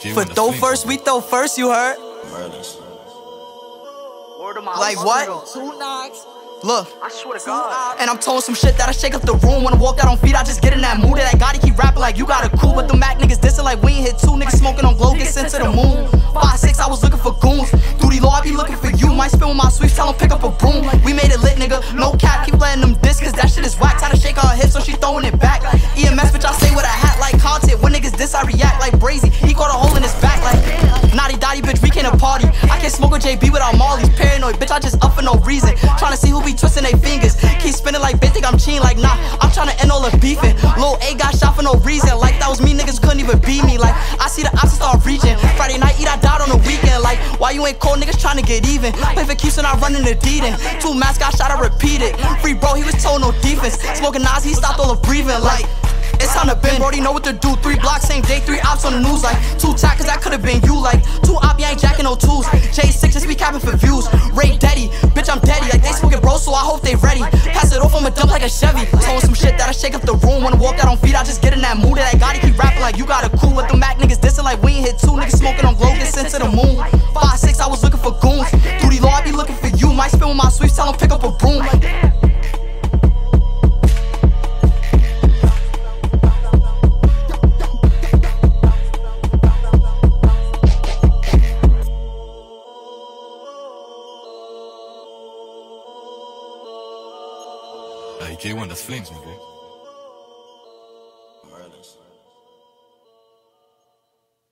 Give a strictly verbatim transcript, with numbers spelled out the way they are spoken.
For throw first, we throw first, you heard? Merlins. Like what? Two knocks. Look, I swear to God. and I'm told some shit that'll shake up the room. When I walk out on feet, I just get in that mood. That Gotti keep rapping like you got a cool. But the Mac niggas dissing like we ain't hit two. Niggas smoking on glow, get sent to the moon. Five, six, I was looking for goons. Dudey law, I be looking for you. Might spin with my sweeps, tell them pick up a broom. We made it lit, nigga. No cap, keep letting them diss, cause that shit is whack. Try to shake her hips, so she throwing it back. E M S, bitch, I say with a hat like content. When niggas diss, I react like brazy. He caught a hole in his back like Notti, dotty, bitch, we can't party. I can't smoke with J B without marleys. Paranoid, bitch, I just up for no reason. Trying to see who be twisting their fingers. Keep spinning like bitch, think I'm cheating like nah. I'm trying to end all the beefing. Lil A got shot for no reason. Like that was me, niggas couldn't even beat me. Like I see the options start reaching. Friday night, eat, I died on the weekend. Like why you ain't cold, niggas trying to get even. Play for keeps and I running the deeding. Two masks got shot, I repeat it. Free bro, he was told no defense. Smoking Nas, he stopped all the breathing. Like it's time to bend, Brody know what to do. Three blocks, same day, three ops on the news. Like two tack, cause that could've been you. Like two op, you ain't jacking no twos. J six, just be capping for views. Ray Daddy, bitch, I'm daddy. Like they smoking bro, so I hope they ready. Pass it off, I'ma dump like a Chevy. Told some shit that'll shake up the room. When I walk out on feet, I just get in that mood. That Gotti keep rapping like you got a cool. With the Mac niggas dissing like we ain't hit two. Niggas smoking on glow, get sent to the moon. Five, six, I was looking for goons. Dudey law, I be looking for you. Might spin with my sweeps, tell them pick up a broom. Hey, K one, das Flames, my boy.